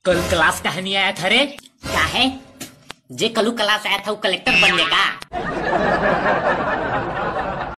कल क्लास का नहीं आया था रे? क्या है? जे कलू क्लास आया था वो कलेक्टर बनने का।